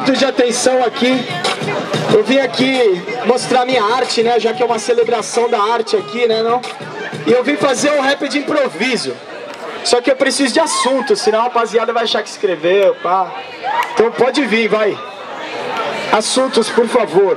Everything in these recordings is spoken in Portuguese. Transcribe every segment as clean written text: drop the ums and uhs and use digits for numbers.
pontos de atenção aqui. Eu vim aqui mostrar minha arte, né? Já que é uma celebração da arte aqui, né? Não? E eu vim fazer um rap de improviso. Só que eu preciso de assunto, senão a rapaziada vai achar que escreveu, pá. Então pode vir, vai. Assuntos, por favor.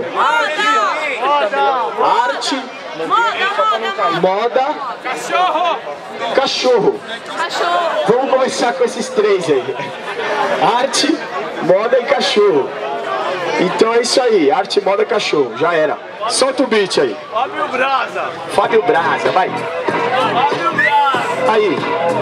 Arte. Moda. Cachorro. Vamos começar com esses três aí. Arte, moda e cachorro. Então é isso aí, arte, moda, cachorro. Já era. Solta o beat aí. Fábio Braza. Fábio Braza, vai. Fábio Braza. Aí.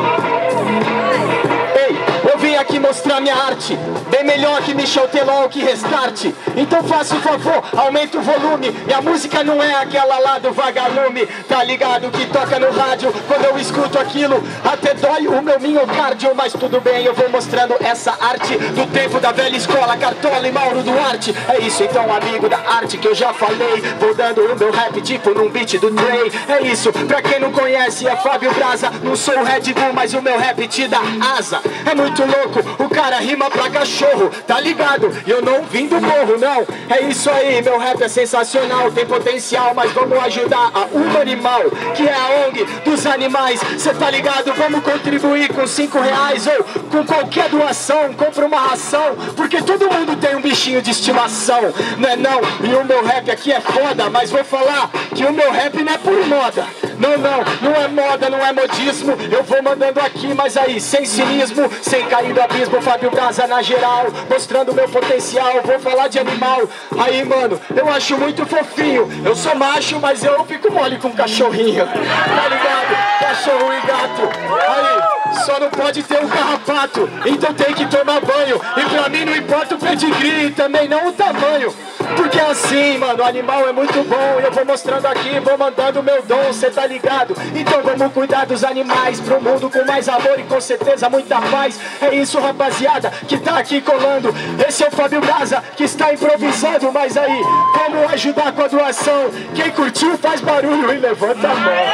Ei, eu vim aqui mostrar minha arte. Bem melhor que Michel Teló, que Restart. Então faça o favor, aumenta o volume. E a música não é aquela lá do vagalume, tá ligado? Que toca no rádio. Quando eu escuto aquilo, até dói o meu miocárdio. Mas tudo bem, eu vou mostrando essa arte do tempo da velha escola, Cartola e Mauro Duarte. É isso então, amigo da arte que eu já falei. Vou dando o meu rap tipo num beat do Dre. É isso, pra quem não conhece é Fábio Braza. Não sou o Red Bull, mas o meu rap te dá asa. É muito louco, o cara rima pra cachorro, tá ligado? E eu não vim do morro, não. É isso aí, meu rap é sensacional, tem potencial, mas vamos ajudar a Uma Animal, que é a ONG dos animais. Cê tá ligado? Vamos contribuir com R$5 ou com qualquer doação. Compra uma ração, porque todo mundo tem um bichinho de estimação, não é não? E o meu rap aqui é foda, mas vou falar que o meu rap não é por moda. Não é moda, não é modismo. Eu vou mandando aqui, mas aí, sem cinismo, sem cair do abismo. Fábio Braza na geral, mostrando meu potencial. Vou falar de animal. Aí, mano, eu acho muito fofinho. Eu sou macho, mas eu fico mole com cachorrinho. Tá ligado? Cachorro e gato. Aí, só não pode ter um carrapato, então tem que tomar banho. E pra mim não importa o pedigree, também não o tamanho. Porque assim, mano, o animal é muito bom. Eu vou mostrando aqui, vou mandando o meu dom, cê tá ligado? Então vamos cuidar dos animais, pro mundo com mais amor e com certeza muita paz. É isso, rapaziada, que tá aqui colando. Esse é o Fábio Braza, que está improvisando. Mas aí, vamos ajudar com a doação. Quem curtiu faz barulho e levanta a mão.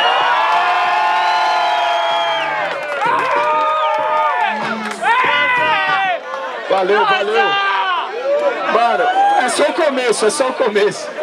Valeu, valeu. Mano, é só o começo, é só o começo.